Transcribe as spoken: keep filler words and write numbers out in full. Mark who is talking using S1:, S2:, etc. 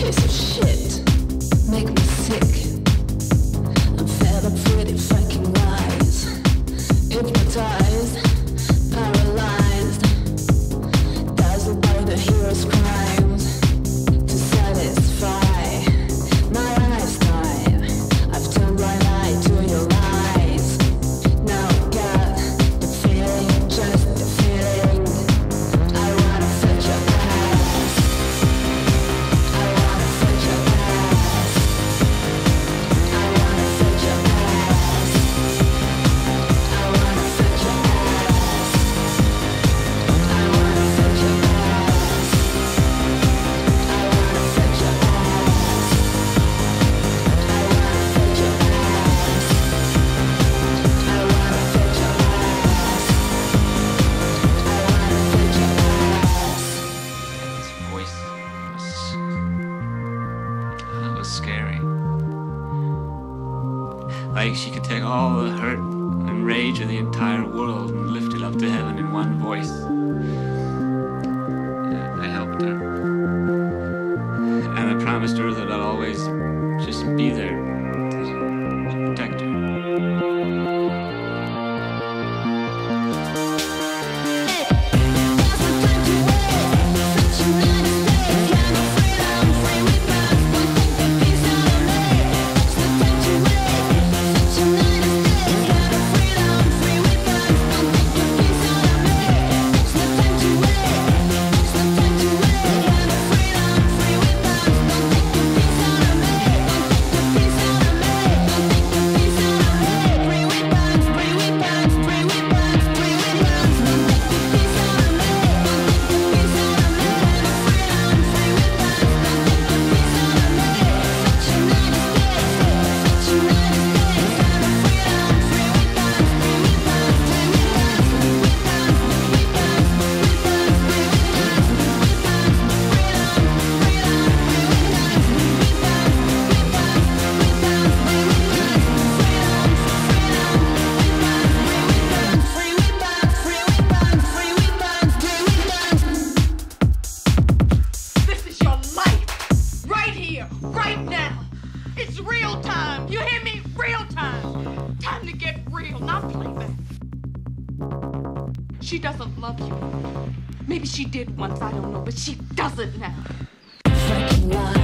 S1: Piece of shit, make me sick. I'm fed up, pretty fucking lies. Hypnotized, paralyzed, dazzled by the hero's crimes. To satisfy my lifestyle, I've turned blind eye to your lies. Now I got the feeling, just the feeling. I wanna fetch your ass. I wanna fetch your ass. I wanna fetch your ass. I wanna fetch your ass. I wanna fetch your ass. I wanna fetch your ass. I wanna fetch your ass. I wanna fetch your ass. I wanna fetch your ass.
S2: His voice was, uh, was scary. Like she could take all the hurt and rage of the entire world and lift it up to heaven in one voice. Uh, I helped her. And I promised her that I'll always just be there to protect her.
S3: Right now. It's real time. You hear me? Real time. Time to get real, not playback. She doesn't love you. Maybe she did once, I don't know, but she doesn't now.
S1: Fucking lie.